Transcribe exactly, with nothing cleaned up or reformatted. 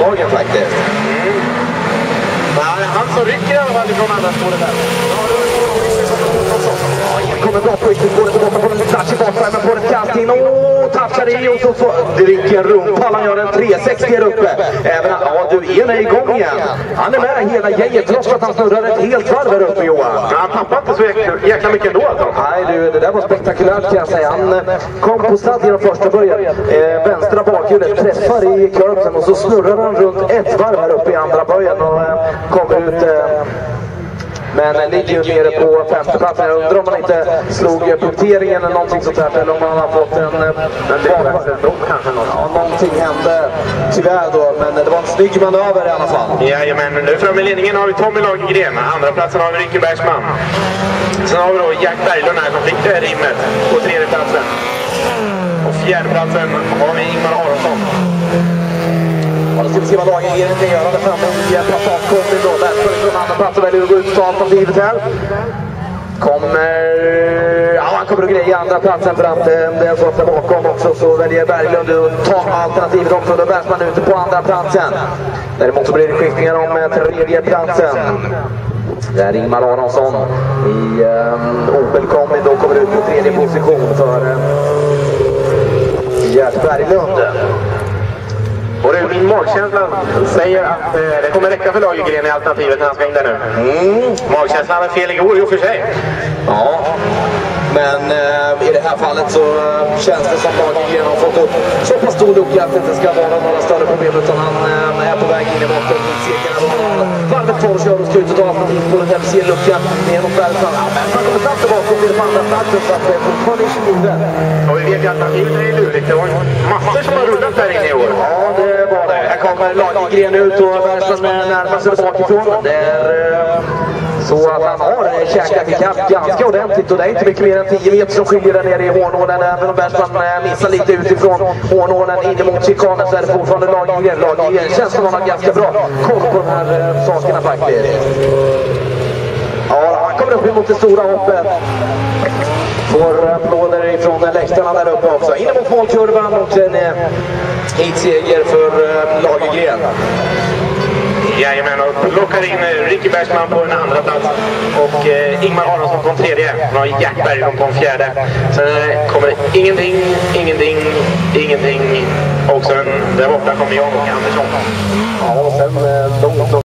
dagen faktiskt. Mm. Men han som rycker i alla fall ifrån andra spåret här. Kommer bra på riktigt, går det tillbaka på den touch i bakvärmen på ett kast in och touchar i och så får dricker rumpall. Han gör en tre sextio här uppe. Även han, ja du är igång igen. Han är med hela gänget trots att han snurrar ett helt varv här uppe, Johan. Ja, han tappar inte så jäkla, jäkla mycket ändå alltså. Nej du, det där var spektakulärt kan jag säga. Han kom på stad genom första början. Eh, vänstra bakhjulet träffar i kurven och så snurrar han runt ett varv här uppe i andra början och eh, kommer ut... Eh, Men ligger ju nere på femteplatsen. Jag undrar om man inte slog punkteringen eller någonting sånt här. Eller om man har fått en... Men det var kanske något. Ja, någonting hände tyvärr då. Men det var en snygg manöver i alla fall. Jajamän, nu framme i ledningen har vi Tommy Lagergren. Andra platsen har vi Ricky Bergsman. Sen har vi då Jack Berglund här som fick det här rimmet på tredje platsen. Och fjärde platsen har vi Ingmar Aronsson. Ja, då ska vi se vad Lagergren kan göra där framme i passatkurven då. Där står det från andra plats och väljer att gå ut på alternativet här. Kommer... Ja, han kommer att greja i andra platsen för att eh, det är så att där bakom också så väljer Berglund att ta alternativet också. Då bärs man ute på andra platsen. Däremot så blir det skiftningar om eh, tredje platsen. Där är Ingmar Aronsson i eh, Opel Combi då kommer ut på tredje position för eh, Jack Berglund. Och det, min magkänsla säger att eh, det kommer räcka för Lagergren i alternativet när han ska in där nu. Mm. Magkänslan hade fel igår, ju för sig. Ja, men eh, i det här fallet så eh, känns det som Lagergren har fått upp så pass stor lucka att det inte ska vara några större problem utan han eh, är på väg in i botten. Varvet kvar och kör och ska ut och ta alternativ på den här luckan neråt där. Ja, men han kommer snabbt tillbaka till det andra platsen så att det är fortfarande inte givet. Och vi vet ju att alternativet är lurigt. Det var massor som har rullat där inne i år. Ja, det var det. Här kommer Lagergren ut och Bergsson närmar sig bakifrån. Det är eh, så att han har käkat i kapp ganska ordentligt och det är inte mycket mer än tio meter som skiljer där nere i Hårnålen. Även om Bergsson missar lite utifrån Hårnålen in mot chikanen så är det fortfarande Lagergren. Lagergren känns som han har ganska bra koll på de här eh, sakerna faktiskt. Ja, han kommer upp emot det stora hoppet. Får applåder ifrån läktarna där uppe också. In mot målkurvan och en eh, hitseger för eh, Lagergren. Jajamän, och plockar in Ricky Bergsman på den andra plats och eh, Ingmar Aronsson på den tredje. Nu har Jack Berglund på den fjärde. Sen eh, kommer det ingenting, ingenting, ingenting. Och sen där borta kommer jag och Andersson. Ja, och sen eh, långt, långt.